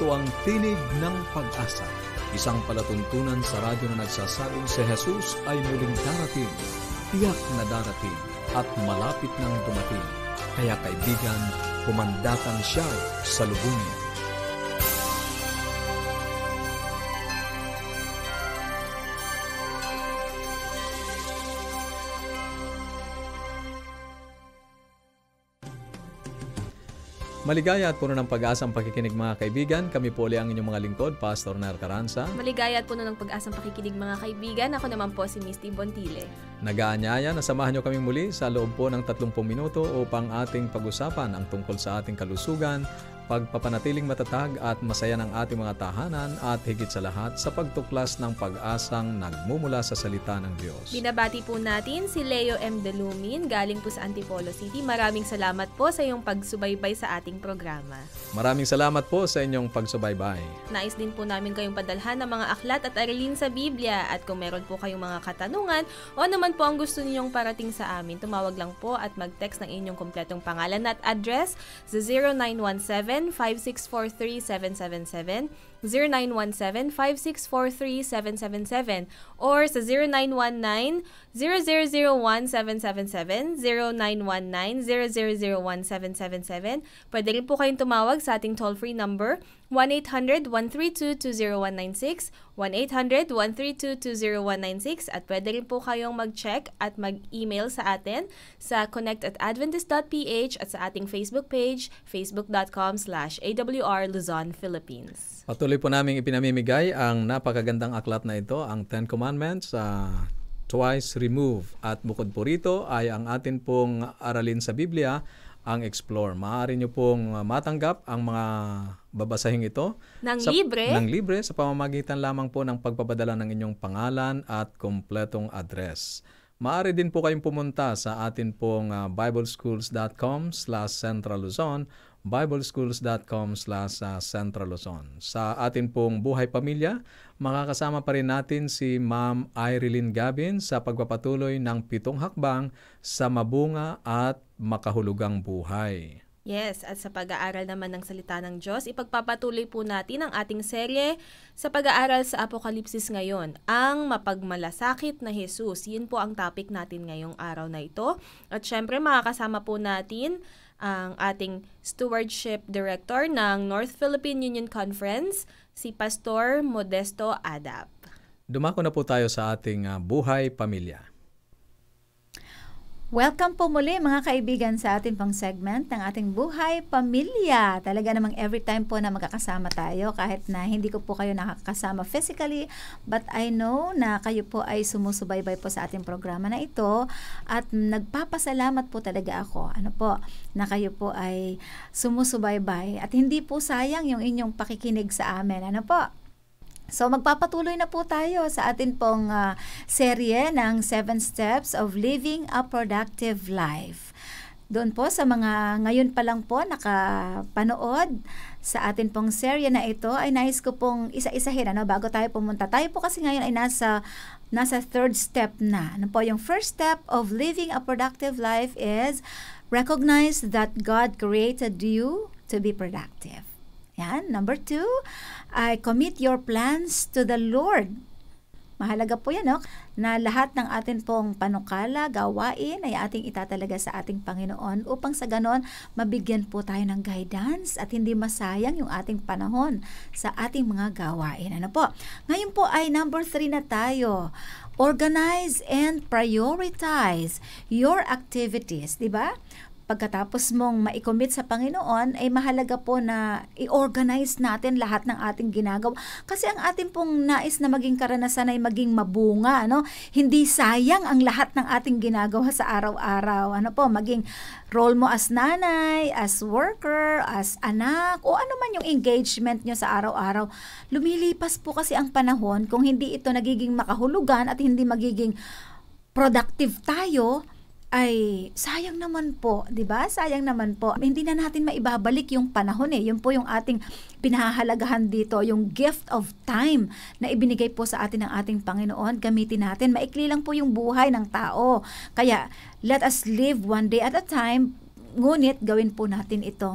Ito ang Tinig ng Pag-asa, isang palatuntunan sa radyo na nagsasabing si Jesus ay muling darating, tiyak na darating, at malapit nang dumating. Kaya kaibigan, pumandakan siya sa lubungin. Maligaya at puno ng pag-asang pakikinig mga kaibigan. Kami po ulit ang inyong mga lingkod, Pastor Ner Caranza. Maligaya at puno ng pag-asang pakikinig mga kaibigan. Ako naman po si Misty Bontile. Nag-aanyaya na samahan nyo kaming muli sa loob po ng 30 minuto upang ating pag-usapan ang tungkol sa ating kalusugan, pagpapanatiling matatag at masaya ng ating mga tahanan at higit sa lahat sa pagtuklas ng pag-asang nagmumula sa salita ng Diyos. Binabati po natin si Leo M. Delumin galing po sa Antipolo City. Maraming salamat po sa iyong pagsubaybay sa ating programa. Maraming salamat po sa inyong pagsubaybay. Nais din po namin kayong padalhan ng mga aklat at aralin sa Biblia, at kung meron po kayong mga katanungan o naman po ang gusto ninyong parating sa amin, tumawag lang po at mag-text ng inyong kumpletong pangalan at address sa 0917-5643-777, 0917-5643-777, or sa 0919-0001777, 0919-0001777. Pwede rin po kayong tumawag sa ating toll-free number 1-800-132-20196, 1-800-132-20196, at pwede rin po kayong mag-check at mag-email sa atin sa connect@adventist.ph at sa ating Facebook page, facebook.com/AWR Luzon, Philippines. Patuloy po namin ipinamimigay ang napakagandang aklat na ito, ang Ten Commandments, Twice Remove. At bukod po rito ay ang atin pong aralin sa Biblia, ang Explore. Maaari nyo pong matanggap ang mga babasahing ito Nang libre sa pamamagitan lamang po ng pagpapadala ng inyong pangalan at kompletong address. Maaari din po kayong pumunta sa atin pong bibleschools.com/Central Luzon, bibleschools.com/Central Luzon. Sa atin pong Buhay Pamilya, makakasama pa rin natin si Ma'am Irene Gabin sa pagpapatuloy ng 7 hakbang sa mabunga at makahulugang buhay. Yes, at sa pag-aaral naman ng salita ng Diyos, ipagpapatuloy po natin ang ating serye sa pag-aaral sa Apokalipsis ngayon, ang mapagmalasakit na Jesus. Yun po ang topic natin ngayong araw na ito. At syempre, makakasama po natin ang ating Stewardship Director ng North Philippine Union Conference, si Pastor Modesto Adap. Dumako na po tayo sa ating Buhay Pamilya. Welcome po muli mga kaibigan sa ating pang segment ng ating Buhay Pamilya. Talaga namang every time po na magkakasama tayo, kahit na hindi ko po kayo nakakasama physically, but I know na kayo po ay sumusubaybay po sa ating programa na ito, at nagpapasalamat po talaga ako na kayo po ay sumusubaybay at hindi po sayang yung inyong pakikinig sa amin. So magpapatuloy na po tayo sa atin pong serye ng 7 Steps of Living a Productive Life. Doon po sa mga ngayon pa lang po nakapanood sa atin pong serye na ito, ay nais ko pong isa-isahin bago tayo pumunta. Tayo po kasi ngayon ay nasa 3rd step na. Yung first step of living a productive life is recognize that God created you to be productive. Yan. Number 2, I commit your plans to the Lord. Mahalaga po yan, na lahat ng atin pong panukala, gawain ay ating itatalaga sa ating Panginoon upang sa ganon mabigyan po tayo ng guidance at hindi masayang yung ating panahon sa ating mga gawain. Ngayon po ay number 3 na tayo. Organize and prioritize your activities, di ba? Pagkatapos mong ma-commit sa Panginoon, ay mahalaga po na i-organize natin lahat ng ating ginagawa. Kasi ang ating pong nais na maging karanasan ay maging mabunga. Hindi sayang ang lahat ng ating ginagawa sa araw-araw. Maging role mo as nanay, as worker, as anak, o ano man yung engagement nyo sa araw-araw. Lumilipas po kasi ang panahon. Kung hindi ito nagiging makahulugan at hindi magiging productive tayo, ay sayang naman po, 'di ba? Sayang naman po. Hindi na natin maibabalik yung panahon Yun po yung ating pinahahalagahan dito, yung gift of time na ibinigay po sa atin ng ating Panginoon. Gamitin natin. Maikli lang po yung buhay ng tao. Kaya let us live one day at a time. Ngunit gawin po natin itong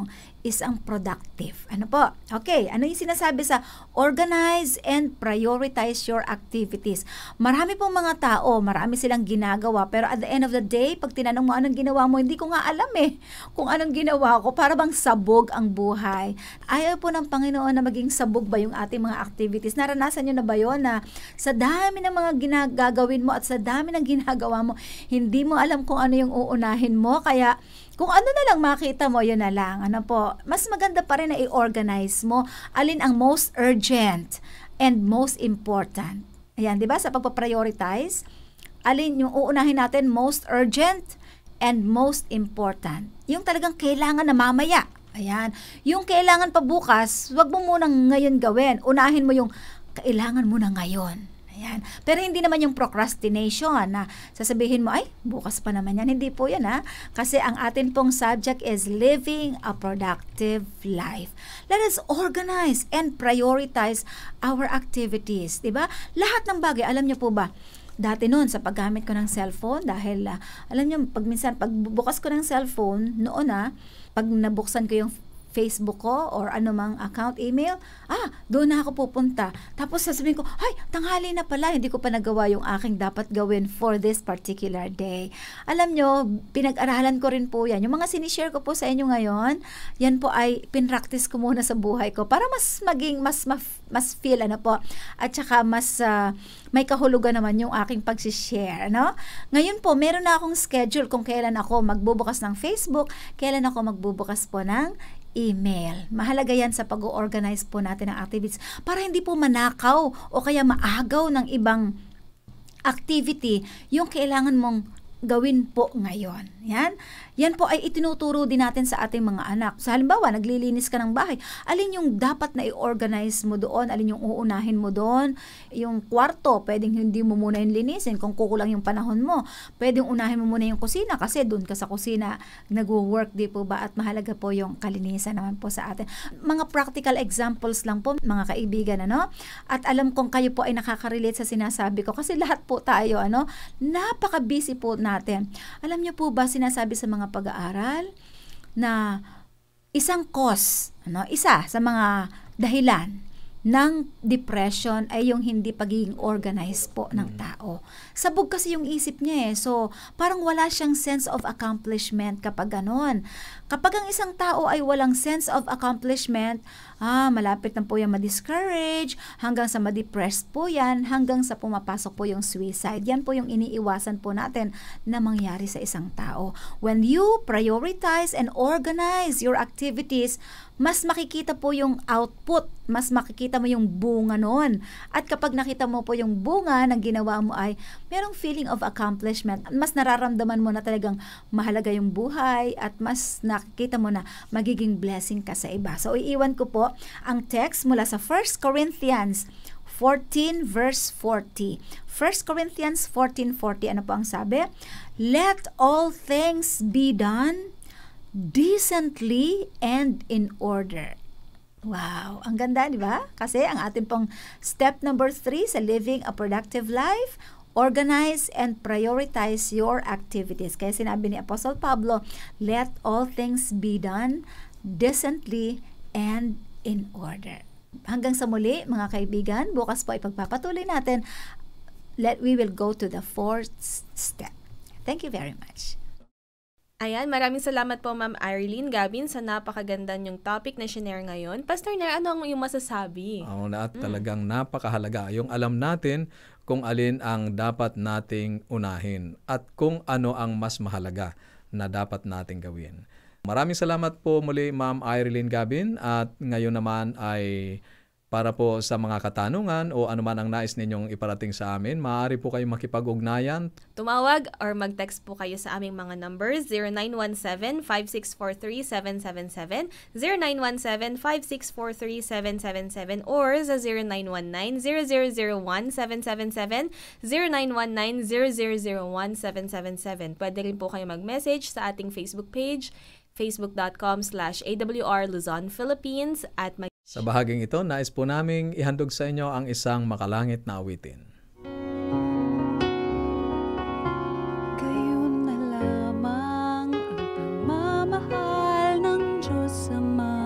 isang productive. Ano po? Okay, ano yung sinasabi sa organize and prioritize your activities? Marami pong mga tao, marami silang ginagawa, pero at the end of the day, pag tinanong mo anong ginawa mo, hindi ko nga alam kung anong ginawa ko, para bang sabog ang buhay. Ayaw po ng Panginoon na maging sabog ba yung ating mga activities. Naranasan nyo na ba yun na sa dami ng mga ginagawin mo at sa dami ng ginagawa mo, hindi mo alam kung ano yung uunahin mo, kaya kung ano na lang makita mo, yun na lang. Ano po, mas maganda pa rin na i-organize mo alin ang most urgent and most important. Ayan, di ba? Sa pagpa-prioritize, alin yung uunahin natin, most urgent and most important. Yung talagang kailangan na mamaya. Ayan. Yung kailangan pa bukas, wag mo munang ngayon gawin. Unahin mo yung kailangan mo na ngayon. Ayan. Pero hindi naman yung procrastination na sasabihin mo, ay, bukas pa naman yan. Hindi po yan, ha? Kasi ang atin pong subject is living a productive life. Let us organize and prioritize our activities. Diba? Lahat ng bagay, alam niyo po ba, dati noon sa paggamit ko ng cellphone, dahil alam niyo, pag bukas ko ng cellphone, noon pag nabuksan ko yung Facebook ko or anumang account, email, doon na ako pupunta. Tapos sasabihin ko, ay, tanghali na pala, hindi ko pa nagawa yung aking dapat gawin for this particular day. Alam nyo, pinag-aralan ko rin po yan. Yung mga sinishare ko po sa inyo ngayon, yan po ay pinractice ko muna sa buhay ko para mas maging, mas feel, ano po, at saka mas may kahulugan naman yung aking pagsishare, ano? Ngayon po, meron na akong schedule kung kailan ako magbubukas ng Facebook, kailan ako magbubukas po ng email. Mahalaga yan sa pag-organize po natin ng activities para hindi po manakaw o kaya maagaw ng ibang activity yung kailangan mong gawin po ngayon. Yan. Yan po ay itinuturo din natin sa ating mga anak. Sa halimbawa, naglilinis ka ng bahay. Alin yung dapat na i-organize mo doon? Alin yung uunahin mo doon? Yung kwarto, pwedeng hindi mo muna yung linisin kung kukulang yung panahon mo. Pwedeng unahin mo muna yung kusina kasi doon ka sa kusina nag-work, di po ba? At mahalaga po yung kalinisan naman po sa atin. Mga practical examples lang po, mga kaibigan, ano? At alam kong kayo po ay nakaka-relate sa sinasabi ko kasi lahat po tayo, ano? Napaka-busy po natin. Alam niyo po ba, sinasabi sa mga pag-aaral na isang cause, isa sa mga dahilan ng depression ay yung hindi pagiging organized po ng tao. Sabog kasi yung isip niya so parang wala siyang sense of accomplishment kapag ganon. Kapag ang isang tao ay walang sense of accomplishment, malapit na po yan ma-discourage, hanggang sa ma-depressed po yan, hanggang sa pumapasok po yung suicide. Yan po yung iniiwasan po natin na mangyari sa isang tao. When you prioritize and organize your activities, mas makikita po yung output, mas makikita mo yung bunga noon. At kapag nakita mo po yung bunga ng ginawa mo ay merong feeling of accomplishment, mas nararamdaman mo na talagang mahalaga yung buhay at mas nakikita mo na magiging blessing ka sa iba. So iiwan ko po ang text mula sa 1 Corinthians 14 verse 40. 1 Corinthians 14:40, ano po ang sabi? Let all things be done decently and in order. Wow, ang ganda, di ba? Kasi ang ating pong step number 3 sa living a productive life, organize and prioritize your activities. Kaya sinabi ni Apostle Pablo, let all things be done decently and in order. Hanggang sa muli, mga kaibigan, bukas po ipagpapatuloy natin. We will go to the 4th step. Thank you very much. Ayan, maraming salamat po Ma'am Arlene Gabin sa napakaganda niyong topic na share ngayon. Pastor Ner, ano ang iyong masasabi? At talagang napakahalaga yung alam natin kung alin ang dapat nating unahin at kung ano ang mas mahalaga na dapat nating gawin. Maraming salamat po muli Ma'am Arlene Gabin at ngayon naman ay para po sa mga katanungan o anuman ang nais ninyong iparating sa amin, maaari po kayong makipag-ugnayan. Tumawag or mag-text po kayo sa aming mga numbers 0917-5643-777, 0917-5643-777 or sa 0919-0001-777, 0919-0001-777. Pwede rin po kayo mag-message sa ating Facebook page, facebook.com/AWR Luzon, Philippines at sa bahaging ito, nais po naming ihandog sa inyo ang isang makalangit na awitin. Gayon na lamang ang pagmamahal ng Diyos Ama.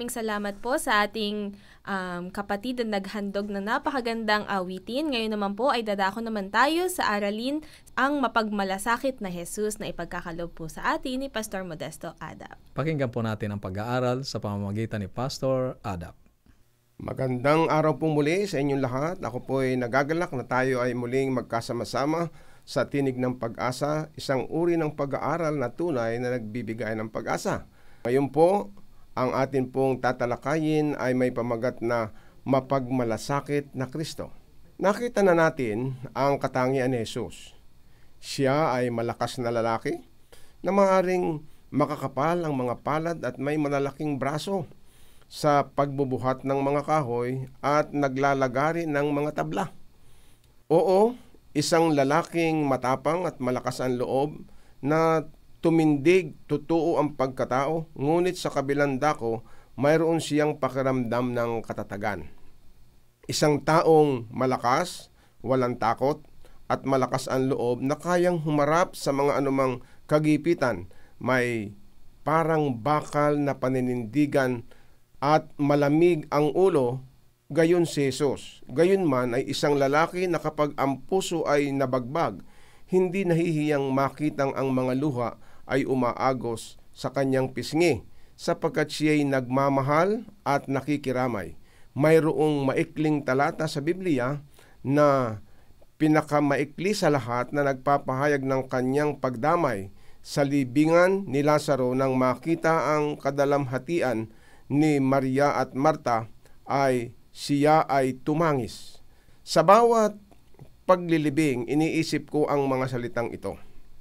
salamat po sa ating kapatid na naghandog ng napakagandang awitin. Ngayon naman po ay dadako naman tayo sa aralin ang mapagmalasakit na Jesus na ipagkakalob po sa atin ni Pastor Modesto Adap. Pakinggan po natin ang pag-aaral sa pamamagitan ni Pastor Adap. Magandang araw po muli sa inyong lahat. Ako po ay nagagalak na tayo ay muling magkasama-sama sa Tinig ng Pag-asa, isang uri ng pag-aaral na tunay na nagbibigay ng pag-asa. Ngayon po, ang atin pong tatalakayin ay may pamagat na mapagmalasakit na Kristo. Nakita na natin ang katangian ni Jesus. Siya ay malakas na lalaki na maaaring makakapal ang mga palad at may malalaking braso sa pagbubuhat ng mga kahoy at naglalagari ng mga tabla. Oo, isang lalaking matapang at malakas ang loob na tumindig, totoo ang pagkatao, ngunit sa kabilang dako, mayroon siyang pakiramdam ng katatagan. Isang taong malakas, walang takot, at malakas ang loob na kayang humarap sa mga anumang kagipitan, may parang bakal na paninindigan at malamig ang ulo, gayon si Jesus. Gayon man ay isang lalaki na kapag ang puso ay nabagbag, hindi nahihiyang makitang ang mga luha ay umaagos sa kanyang pisngi, sapagkat siya'y nagmamahal at nakikiramay. Mayroong maikling talata sa Biblia na pinakamaikli sa lahat na nagpapahayag ng kanyang pagdamay sa libingan ni Lazaro nang makita ang kadalamhatian ni Maria at Marta ay siya ay tumangis. Sa bawat paglilibing, iniisip ko ang mga salitang ito.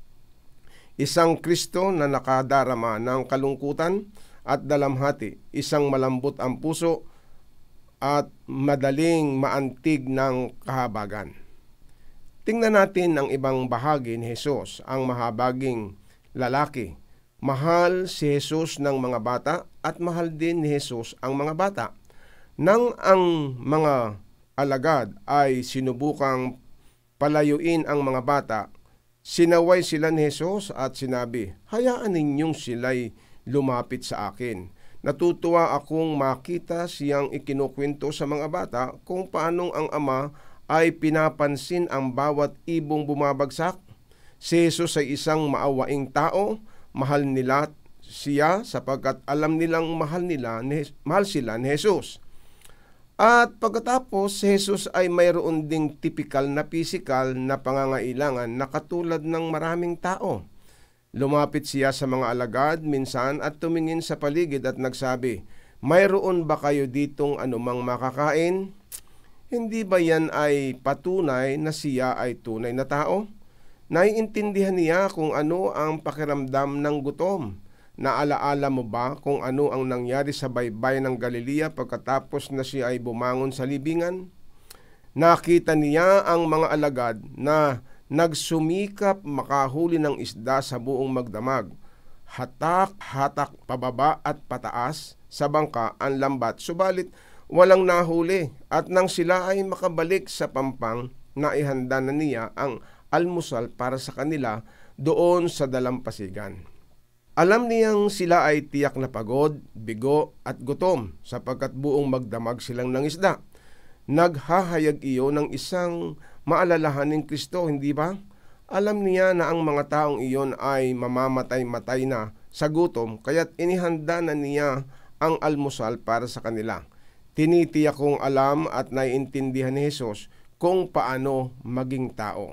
Isang Kristo na nakadarama ng kalungkutan at dalamhati, isang malambot ang puso at madaling maantig ng kahabagan. Tingnan natin ang ibang bahagi ni Jesus, ang mahabaging lalaki. Mahal si Jesus ng mga bata at mahal din ni Jesus ang mga bata. Nang ang mga alagad ay sinubukang palayuin ang mga bata, sinaway sila ni Jesus at sinabi, "Hayaan ninyong sila'y lumapit sa akin." Natutuwa akong makita siyang ikinukwento sa mga bata kung paanong ang ama ay pinapansin ang bawat ibong bumabagsak. Si Jesus ay isang maawaing tao. Mahal nila siya sapagkat alam nilang mahal sila ni Jesus. At pagkatapos, si Jesus ay mayroon ding tipikal na pisikal na pangangailangan na katulad ng maraming tao. Lumapit siya sa mga alagad minsan at tumingin sa paligid at nagsabi, "Mayroon ba kayo ditong anumang makakain?" Hindi ba yan ay patunay na siya ay tunay na tao? Naiintindihan niya kung ano ang pakiramdam ng gutom. Naalaala mo ba kung ano ang nangyari sa baybay ng Galilea pagkatapos na siya ay bumangon sa libingan? Nakita niya ang mga alagad na nagsumikap makahuli ng isda sa buong magdamag. Hatak pababa at pataas sa bangka ang lambat, subalit walang nahuli, at nang sila ay makabalik sa pampang, naihanda na niya ang almusal para sa kanila doon sa dalampasigan. Alam niyang sila ay tiyak na pagod, bigo at gutom sapagkat buong magdamag silang ng isda. Naghahayag iyon ng isang maalalahaning Kristo, hindi ba? Alam niya na ang mga taong iyon ay mamamatay-matay na sa gutom, kaya't inihanda na niya ang almusal para sa kanila. Tinitiyak kong alam at naiintindihan ni Jesus kung paano maging tao.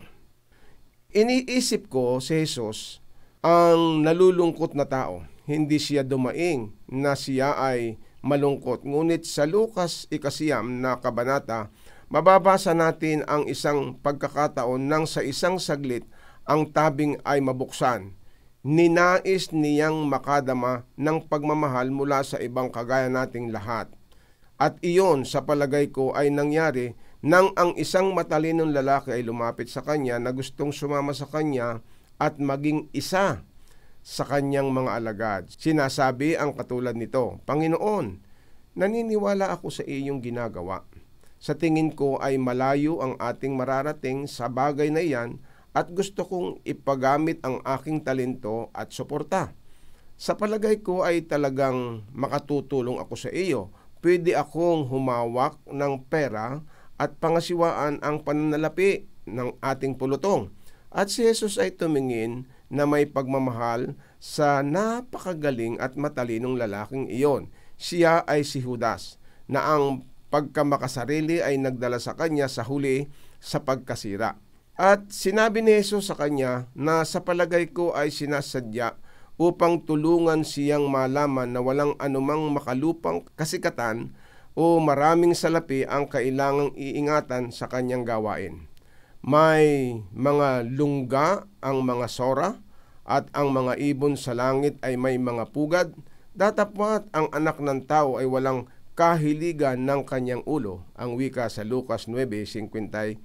Iniisip ko si Jesus ang nalulungkot na tao. Hindi siya dumaing na siya ay malungkot. Ngunit sa Lucas 9 na kabanata, mababasa natin ang isang pagkakataon nang sa isang saglit ang tabing ay mabuksan. Ninais niyang makadama ng pagmamahal mula sa ibang kagaya nating lahat. At iyon sa palagay ko ay nangyari nang ang isang matalinong lalaki ay lumapit sa kanya na gustong sumama sa kanya at maging isa sa kanyang mga alagad. Sinasabi ang katulad nito, "Panginoon, naniniwala ako sa iyong ginagawa. Sa tingin ko ay malayo ang ating mararating sa bagay na iyan at gusto kong ipagamit ang aking talento at suporta. Sa palagay ko ay talagang makatutulong ako sa iyo. Pwede akong humawak ng pera at pangasiwaan ang pananalapi ng ating pulutong. At si Jesus ay tumingin na may pagmamahal sa napakagaling at matalinong lalaking iyon. Siya ay si Judas, na ang pagkamakasarili ay nagdala sa kanya sa huli sa pagkasira. At sinabi ni Jesus sa kanya na sa palagay ko ay sinasadya upang tulungan siyang malaman na walang anumang makalupang kasikatan o maraming salapi ang kailangang iingatan sa kanyang gawain. May mga lungga ang mga sora at ang mga ibon sa langit ay may mga pugad. Datapwat ang anak ng tao ay walang kahiligan ng kanyang ulo, ang wika sa Lucas 9:58.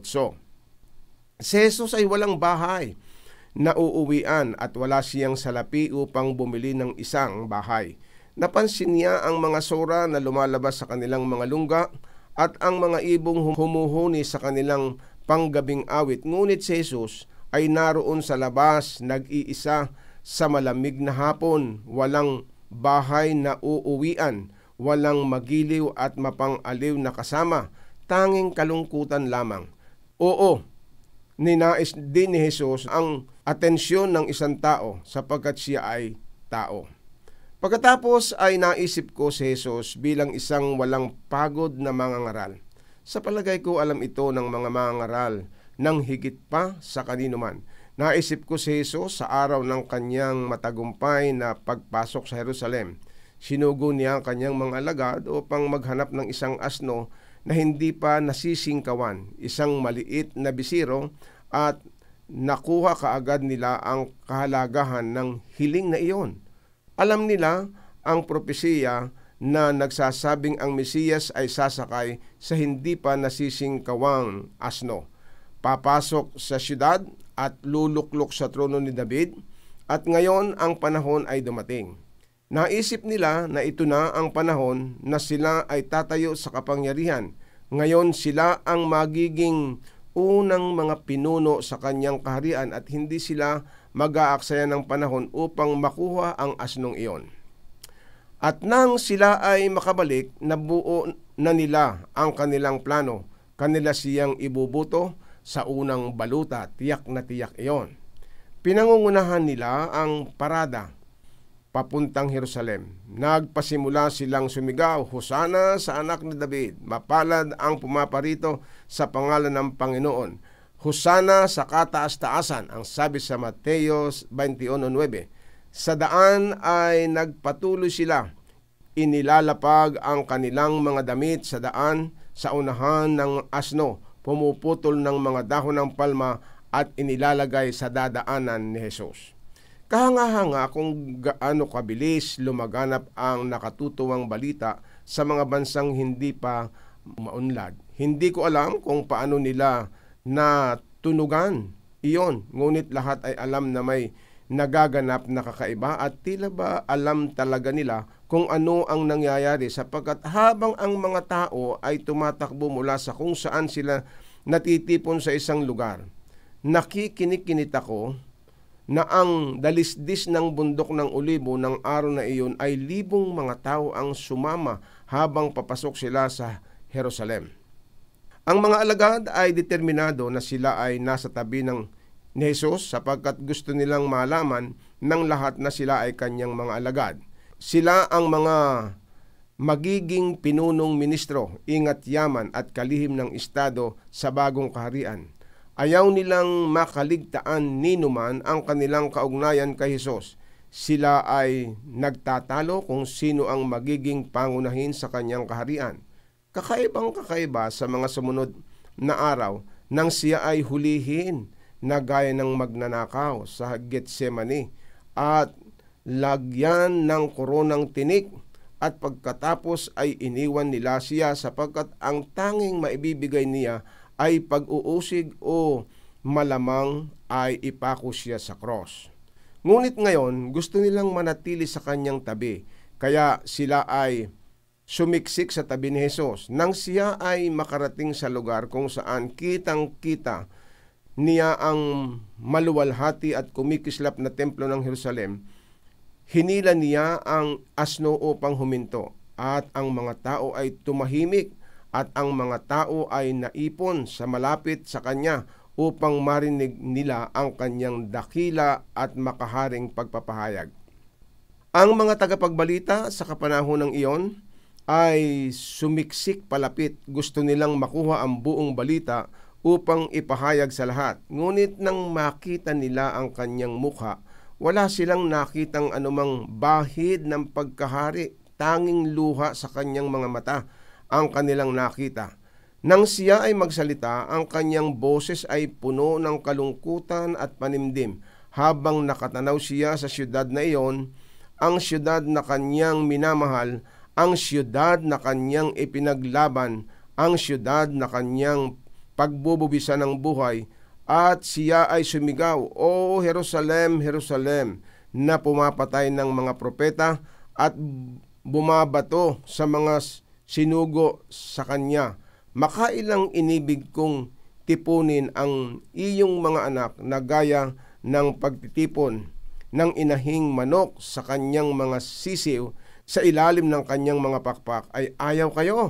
Si Jesus ay walang bahay na uuwian at wala siyang salapi upang bumili ng isang bahay. Napansin niya ang mga sora na lumalabas sa kanilang mga lungga at ang mga ibong humuhuni sa kanilang panggabing awit. Ngunit si Jesus ay naroon sa labas, nag-iisa sa malamig na hapon, walang bahay na uuwian, walang magiliw at mapang-aliw na kasama, tanging kalungkutan lamang. Oo, ninais din ni Jesus ang atensyon ng isang tao sapagkat siya ay tao. Pagkatapos ay naisip ko si Jesus bilang isang walang pagod na mangangaral. Sa palagay ko alam ito ng mga mangangaral ng higit pa sa kanino man. Naisip ko si Jesus sa araw ng kanyang matagumpay na pagpasok sa Jerusalem. Sinugo niya ang kanyang mga alagad upang maghanap ng isang asno na hindi pa nasisingkawan, isang maliit na bisiro, at nakuha kaagad nila ang kahalagahan ng hiling na iyon. Alam nila ang propesiya na nagsasabing ang Mesiyas ay sasakay sa hindi pa nasisingkawang asno. Papasok sa syudad at luluklok sa trono ni David, at ngayon ang panahon ay dumating. Naisip nila na ito na ang panahon na sila ay tatayo sa kapangyarihan. Ngayon sila ang magiging unang mga pinuno sa kanyang kaharian at hindi sila mag-aaksaya ng panahon upang makuha ang asnong iyon. At nang sila ay makabalik, nabuo na nila ang kanilang plano. Kanila siyang ibubuto sa unang baluta, tiyak na tiyak iyon. Pinangungunahan nila ang parada papuntang Jerusalem. Nagpasimula silang sumigaw, "Hosana sa anak ni David, mapalad ang pumaparito sa pangalan ng Panginoon. Hosana sa kataas-taasan," ang sabi sa Mateo 21:9. Sa daan ay nagpatuloy sila. Inilalapag ang kanilang mga damit sa daan sa unahan ng asno, pumuputol ng mga dahon ng palma at inilalagay sa dadaanan ni Jesus. Kahanga-hanga kung gaano kabilis lumaganap ang nakatutuwang balita sa mga bansang hindi pa maunlad. Hindi ko alam kung paano nila natunugan iyon, ngunit lahat ay alam na may nagaganap na kakaiba at tila ba alam talaga nila kung ano ang nangyayari sapagkat habang ang mga tao ay tumatakbo mula sa kung saan sila natitipon sa isang lugar, nakikinig-kinit ako na ang dalisdis ng bundok ng Olibo ng araw na iyon ay libong mga tao ang sumama habang papasok sila sa Jerusalem. Ang mga alagad ay determinado na sila ay nasa tabi ni Jesus sapagkat gusto nilang malaman ng lahat na sila ay kanyang mga alagad. Sila ang mga magiging pinunong ministro, ingat yaman at kalihim ng estado sa bagong kaharian. Ayaw nilang makaligtaan ninuman ang kanilang kaugnayan kay Jesus. Sila ay nagtatalo kung sino ang magiging pangunahin sa kanyang kaharian. Kakaibang kakaiba sa mga sumunod na araw nang siya ay hulihin na gaya ng magnanakaw sa Getsemani at lagyan ng koronang tinik, at pagkatapos ay iniwan nila siya sapagkat ang tanging maibibigay niya ay pag-uusig o malamang ay ipako siya sa cross. Ngunit ngayon, gusto nilang manatili sa kanyang tabi, kaya sila ay sumiksik sa tabi ni Jesus. Nang siya ay makarating sa lugar kung saan kitang-kita niya ang maluwalhati at kumikislap na templo ng Jerusalem, Hinila niya ang asno upang huminto, at ang mga tao ay tumahimik, at ang mga tao ay naipon sa malapit sa kanya upang marinig nila ang kanyang dakila at makaharing pagpapahayag. Ang mga tagapagbalita sa kapanahon ng iyon ay sumiksik palapit. Gusto nilang makuha ang buong balita upang ipahayag sa lahat. Ngunit nang makita nila ang kanyang mukha, wala silang nakitang anumang bahid ng pagkahari. Tanging luha sa kanyang mga mata ang kanilang nakita. Nang siya ay magsalita, ang kanyang boses ay puno ng kalungkutan at panimdim. Habang nakatanaw siya sa siyudad na iyon, ang siyudad na kanyang minamahal, ang siyudad na kanyang ipinaglaban, ang siyudad na kanyang pagbububisa ng buhay, at siya ay sumigaw, "O Jerusalem, Jerusalem, na pumapatay ng mga propeta at bumabato sa mga sinugo sa kanya. Makailang inibig kong tipunin ang iyong mga anak na gaya ng pagtitipon ng inahing manok sa kanyang mga sisiw sa ilalim ng kanyang mga pakpak, ay ayaw kayo."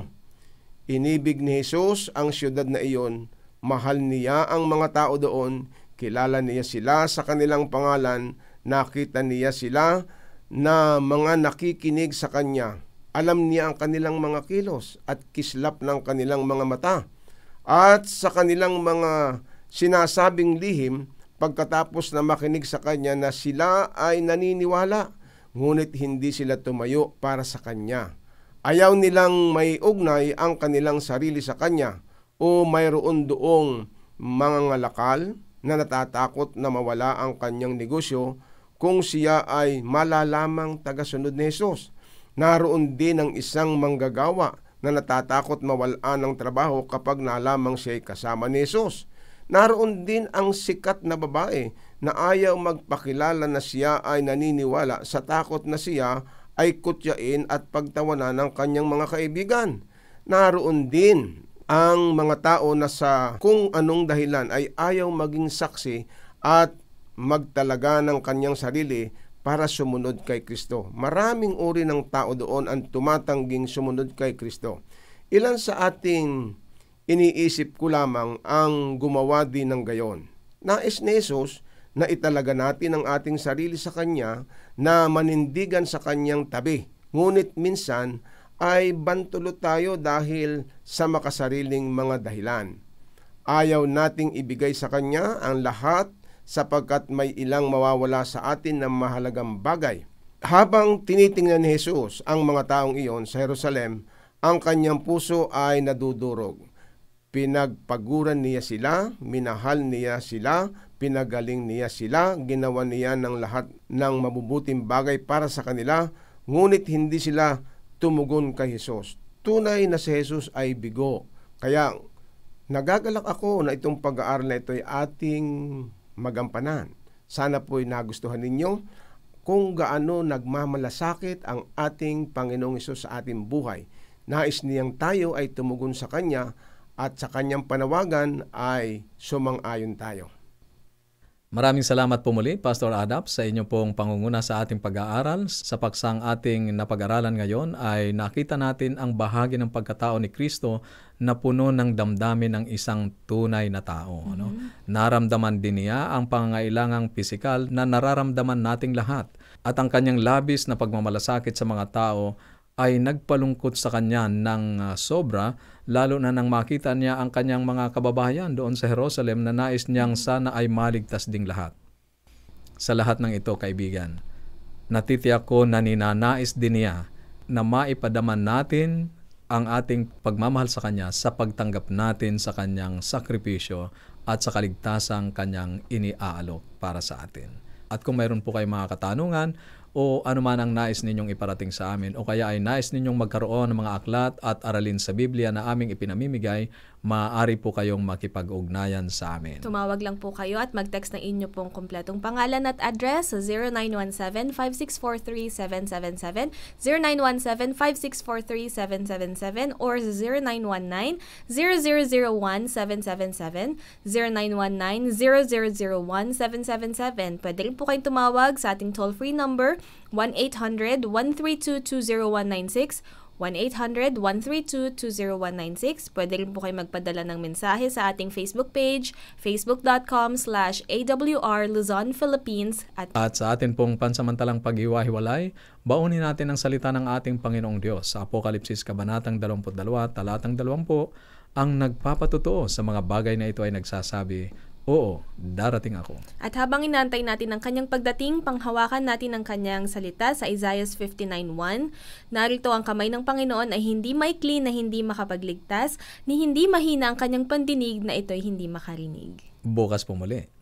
Inibig ni Jesus ang siyudad na iyon. Mahal niya ang mga tao doon. Kilala niya sila sa kanilang pangalan. Nakita niya sila na mga nakikinig sa kanya. Alam niya ang kanilang mga kilos at kislap ng kanilang mga mata. At sa kanilang mga sinasabing lihim, pagkatapos na makinig sa kanya, na sila ay naniniwala, ngunit hindi sila tumayo para sa kanya. Ayaw nilang may ugnay ang kanilang sarili sa kanya, o mayroon doong mga ngalakal na natatakot na mawala ang kanyang negosyo kung siya ay malalamang tagasunod ni Jesus. Naroon din ang isang manggagawa na natatakot mawalaan ng trabaho kapag nalamang siya ay kasama ni Jesus. Naroon din ang sikat na babae na ayaw magpakilala na siya ay naniniwala sa takot na siya ay kutyain at pagtawanan ng kanyang mga kaibigan. Naroon din ang mga tao na sa kung anong dahilan ay ayaw maging saksi at magtalaga ng kanyang sarili para sumunod kay Kristo. Maraming uri ng tao doon ang tumatangging sumunod kay Kristo. Ilan sa ating iniisip ko lamang ang gumawa din ng gayon. Nais ni Jesus na italaga natin ang ating sarili sa Kanya, na manindigan sa Kanyang tabi. Ngunit minsan ay bantulot tayo dahil sa makasariling mga dahilan. Ayaw nating ibigay sa Kanya ang lahat sapagkat may ilang mawawala sa atin ng mahalagang bagay. Habang tinitingnan ni Jesus ang mga taong iyon sa Jerusalem, ang kanyang puso ay nadudurog. Pinagpaguran niya sila, minahal niya sila, pinagaling niya sila, ginawa niya ng lahat ng mabubuting bagay para sa kanila, ngunit hindi sila tumugon kay Jesus. Tunay na si Jesus ay bigo. Kaya nagagalak ako na itong pag-aaral na ito ay ating magampanan. Sana po'y nagustuhan ninyo kung gaano nagmamalasakit ang ating Panginoong Hesus sa ating buhay. Nais niyang tayo ay tumugon sa Kanya at sa Kanyang panawagan ay sumang-ayon tayo. Maraming salamat po muli, Pastor Adap, sa inyo pong pangunguna sa ating pag-aaral. Sa paksang ating napag-aralan ngayon ay nakita natin ang bahagi ng pagkatao ni Kristo na puno ng damdamin ng isang tunay na tao. Naramdaman din niya ang pangangailangang pisikal na nararamdaman nating lahat, at ang kanyang labis na pagmamalasakit sa mga tao ay nagpalungkot sa kanya ng sobra, lalo na nang makita niya ang kanyang mga kababayan doon sa Jerusalem na nais niyang sana ay maligtas ding lahat. Sa lahat ng ito, kaibigan, natitiyak ko na ninanais din niya na maipadaman natin ang ating pagmamahal sa Kanya sa pagtanggap natin sa Kanyang sakripisyo at sa kaligtasang Kanyang iniaalok para sa atin. At kung mayroon po kayong mga katanungan o anuman ang nais ninyong iparating sa amin, o kaya ay nais ninyong magkaroon ng mga aklat at aralin sa Biblia na aming ipinamimigay, maaari po kayong makipag-ugnayan sa amin. Tumawag lang po kayo at mag-text ng inyo pong kumpletong pangalan at address sa 0917-5643-777, 0917-5643-777, or sa 0919-0001-777, 0919-0001-777. Pwede rin po kayong tumawag sa ating toll-free number 1-800-132-20196, 1-800-132-20196. Pwede rin po kayo magpadala ng mensahe sa ating Facebook page, facebook.com/AWR Luzon, Philippines. At sa atin pong pansamantalang paghiwa-hiwalay, baunin natin ang salita ng ating Panginoong Diyos sa Apokalipsis Kabanatang 22, Talatang 20, ang nagpapatotoo sa mga bagay na ito ay nagsasabi, "Oo, darating ako." At habang inaantay natin ang kanyang pagdating, panghawakan natin ang kanyang salita sa Isaiah 59:1. Narito ang kamay ng Panginoon ay hindi maikli na hindi makapagligtas, ni hindi mahina ang kanyang pandinig na ito'y hindi makarinig. Bukas po muli.